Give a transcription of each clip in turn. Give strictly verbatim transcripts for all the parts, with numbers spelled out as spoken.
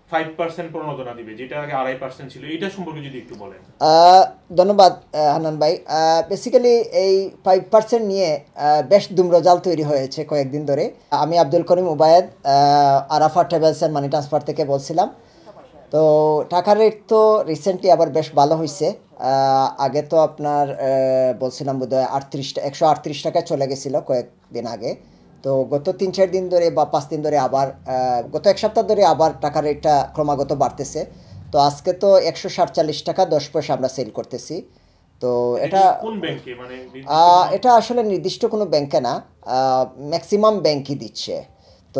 Five percent প্রণোদনা দিবে, যেটা আগে আড়াই পার্সেন্ট ছিল, এটা সম্পর্কে যদি একটু বলেন। ধন্যবাদ হান্নান ভাই। বেসিক্যালি এই ফাইভ পার্সেন্ট নিয়ে বেশ দুম্রজাল তৈরি হয়েছে কয়েকদিন ধরে। আমি Abdul Karim Ubayed, Arafa travels and money transfer থেকে বলছিলাম। তো টাকার রেট তো রিসেন্টলি আবার বেশ ভালো হয়েছে। আগে তো আপনার বলছিলাম বোধহয় আটত্রিশ একশো আটত্রিশ টাকায় চলে গেছিলো কয়েকদিন আগে। তো গত তিন চার দিন ধরে বা পাঁচ দিন ধরে আবার গত এক সপ্তাহ ধরে আবার টাকার রেটটা ক্রমাগত বাড়তেছে। তো আজকে তো একশো সাতচল্লিশ টাকা দশ পয়সা আমরা সেল করতেছি। তো এটা কোন ব্যাংকে, মানে এটা আসলে নির্দিষ্ট কোনো ব্যাংকে না, ম্যাক্সিমাম ব্যাংকই দিচ্ছে। তো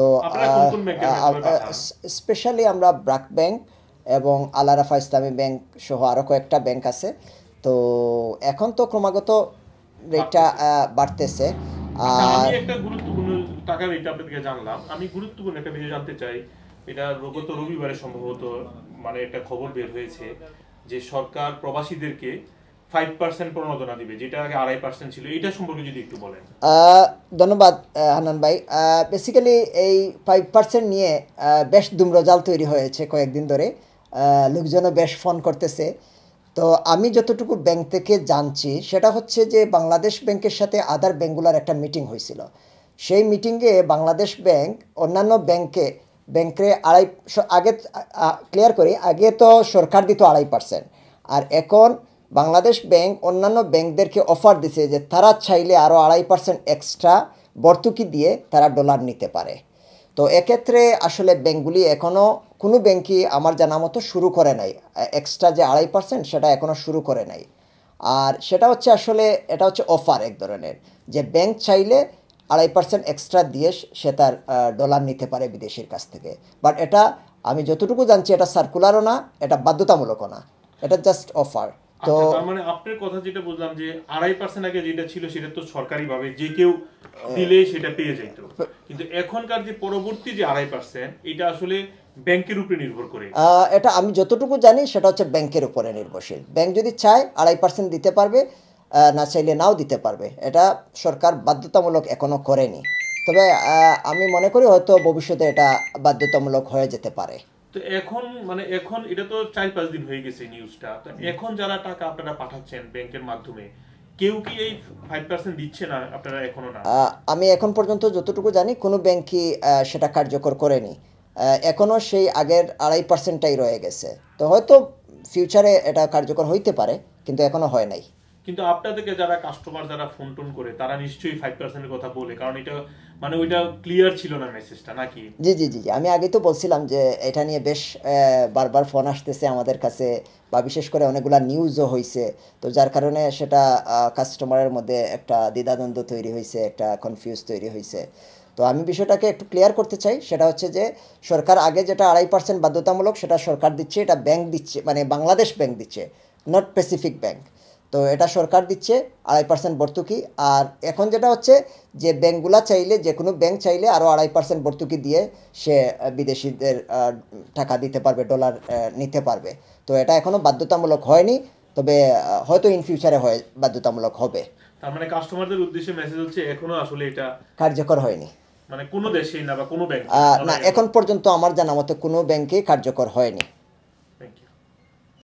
স্পেশালি আমরা ব্র্যাক ব্যাংক এবং আল আরাফা ইসলামী ব্যাংক সহ আরও কয়েকটা ব্যাংক আছে। তো এখন তো ক্রমাগত রেটটা বাড়তেছে। আমি একটা গুরুত্বপূর্ণ টাকার রেট আপনার থেকে জানলাম, আমি গুরুত্বপূর্ণ একটা বিষয় জানতে চাই। এটা গত রবিবারে সম্ভবত মানে একটা খবর বের হয়েছে যে সরকার প্রবাসীদেরকে ফাইভ পার্সেন্ট প্রণোদনা দিবে, যেটা আগে আড়াই পার্সেন্ট ছিল, এটা সম্পর্কে যদি একটু বলেন। ধন্যবাদ হান্নান ভাই। বেসিক্যালি এই ফাইভ পার্সেন্ট নিয়ে বেশ দুম্রজাল তৈরি হয়েছে কয়েকদিন ধরে, লোকজনও বেশ ফোন করতেছে। তো আমি যতটুকু ব্যাংক থেকে জানছি সেটা হচ্ছে যে বাংলাদেশ ব্যাংকের সাথে আদার ব্যাংকগুলোর একটা মিটিং হয়েছিল। সেই মিটিংয়ে বাংলাদেশ ব্যাংক অন্যান্য ব্যাংকে ব্যাংকে আড়াই আগে ক্লিয়ার করি, আগে তো সরকার দিত আড়াই পার্সেন্ট, আর এখন বাংলাদেশ ব্যাংক অন্যান্য ব্যাংকদেরকে অফার দিছে যে তারা চাইলে আরও আড়াই পার্সেন্ট এক্সট্রা ভর্তুকি দিয়ে তারা ডলার নিতে পারে। তো এক্ষেত্রে আসলে ব্যাংকগুলি এখনও কোনো ব্যাংকই আমার জানা মতো শুরু করে নাই এক্সট্রা যে আড়াই পার্সেন্ট, সেটা এখনও শুরু করে নাই। আর সেটা হচ্ছে আসলে এটা হচ্ছে অফার এক ধরনের, যে ব্যাংক চাইলে আড়াই পার্সেন্ট এক্সট্রা দিয়ে সে তার ডলার নিতে পারে বিদেশির কাছ থেকে। বাট এটা আমি যতটুকু জানছি এটা সার্কুলারও না, এটা বাধ্যতামূলকও না, এটা জাস্ট অফার। তো মানে আপনার কথা যেটা বুঝলাম যে আড়াই পার্সেন্ট আগে যেটা ছিল সেটা তো সরকারি ভাবে যে কেউ দিলে সেটা পেয়ে যেত, কিন্তু এখনকার যে পরবর্তী যে আড়াই পার্সেন্ট এটা আসলে ব্যাংকের উপরে নির্ভর করে। এটা আমি যতটুকু জানি সেটা হচ্ছে ব্যাংকের উপরে নির্ভরশীল। ব্যাংক যদি চায় আড়াই পার্সেন্ট দিতে পারবে, না চাইলে নাও দিতে পারবে। এটা সরকার বাধ্যতামূলক এখনো করেনি, তবে আমি মনে করি হয়তো ভবিষ্যতে এটা বাধ্যতামূলক হয়ে যেতে পারে। তো এখন মানে এখন এটা তো চার পাঁচ দিন হয়ে গেছে নিউজটা, তো এখন যারা টাকা আপনারা পাঠাচ্ছেন ব্যাংকের মাধ্যমে কেউ কি এই ফাইভ পার্সেন্ট দিচ্ছে না আপনারা এখনো? না, আমি এখন পর্যন্ত যতটুকু জানি কোনো ব্যাংকই সেটা কার্যকর করেনি, এখনো সেই আগের আড়াই পার্সেন্টটাই রয়ে গেছে। তো হয়তো ফিউচারে এটা কার্যকর হইতে পারে, কিন্তু এখনো হয় নাই। কিন্তু আপনাদেরকে যারা কাস্টমার যারা ফোন টোন করে তারা নিশ্চয়ই ফাইভ পার্সেন্টের কথা বলে, কারণ এটা মানে ওইটা ক্লিয়ার ছিল না মেসেজটা, নাকি? জি জি জি জি আমি আগে তো বলছিলাম যে এটা নিয়ে বেশ বারবার ফোন আসতেছে আমাদের কাছে, বা বিশেষ করে অনেকগুলা নিউজও হয়েছে। তো যার কারণে সেটা কাস্টমারের মধ্যে একটা দ্বিধাদ্বন্দ্ব তৈরি হয়েছে, একটা কনফিউজ তৈরি হয়েছে। তো আমি বিষয়টাকে একটু ক্লিয়ার করতে চাই, সেটা হচ্ছে যে সরকার আগে যেটা আড়াই পার্সেন্ট বাধ্যতামূলক সেটা সরকার দিচ্ছে, এটা ব্যাংক দিচ্ছে, মানে বাংলাদেশ ব্যাংক দিচ্ছে, নট স্পেসিফিক ব্যাংক। তো এটা সরকার দিচ্ছে আড়াই পার্সেন্ট ভর্তুকি। আর এখন যেটা হচ্ছে যে ব্যাংকগুলা চাইলে, যে কোনো ব্যাংক চাইলে আরও আড়াই পার্সেন্ট ভর্তুকি দিয়ে সে বিদেশিদের টাকা দিতে পারবে, ডলার নিতে পারবে। তো এটা এখনও বাধ্যতামূলক হয়নি, তবে হয়তো ইন ফিউচারে হয় বাধ্যতামূলক হবে। তার মানে কাস্টমারদের উদ্দেশ্যে মেসেজ হচ্ছে এখনো আসলে এটা কার্যকর হয়নি, মানে কোনো দেশেই না বা কোনো ব্যাংক না এখন পর্যন্ত আমার জানা মতে কোনো ব্যাংকে কার্যকর হয়নি।